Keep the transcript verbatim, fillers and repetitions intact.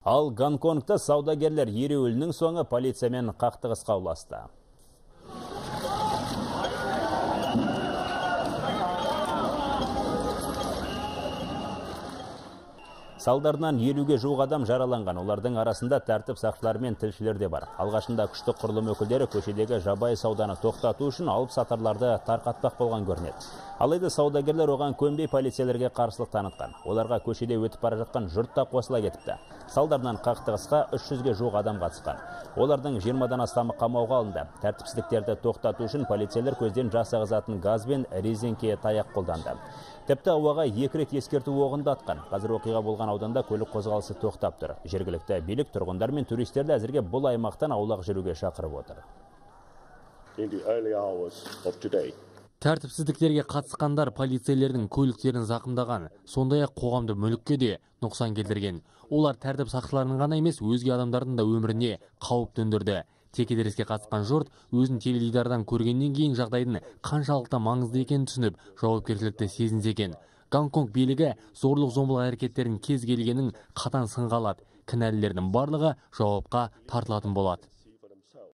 Ал Гонконгта саудагерлер ереуілінің соңы полициямен қақтығысқа ұласты. Салдарынан елуге жуық адам жараланған. Олардың арасында тәртіп сақшылары мен тілшілер де бар. Алғашында күштік құрылым өкілдері көшедегі жабайы сауданы тоқтату үшін алып сатарларды тарқатпақ болған көрінеді. Алайда саудагерлер оған көнбей полицейлерге қарсылық танытқан. Оларға көшеде өтіп бара жатқан жұрт та қосыла кетіпті. Салдарынан қақтығысқа үш жүзге жуық адам қатысқан. Олардың жиырмадан астамы қамауға алынды. Тәртіпсіздіктерді тоқтату үшін полицейлер көзден жас ағызатын газ бен резеңке таяқ қолданды. Тіпті ауаға екі рет ескерту оғын да атқан. Қазір оқиға болған ауданда көлік қозғалысы тоқтап тұр. Жергілікті билік тұрғындар мен туристерді әзірге бұл аймақтан аулақ жүруге шақырып отыр. Тәртіпсіздіктерге қатысқандар полицейлердің көліктерін зақымдаған, сондай-ақ қоғамды мүлікке де нұқсан келтірген. Олар тәртіп сақшыларының ғана емес, өзге адамдардың да өміріне қауіп төндірді. Текетіреске қатысқан жұрт өзін теледидардан көргеннен кейін жағдайдың қаншалықты маңызды екенін түсініп, жауапкершілікті сезінсе екен. Гонконг билігі зорлық-зомбылық әрекеттерін кез келгенін қатаң сынға алады. Кінәлілердің барлығы жауапқа тартылатын болады.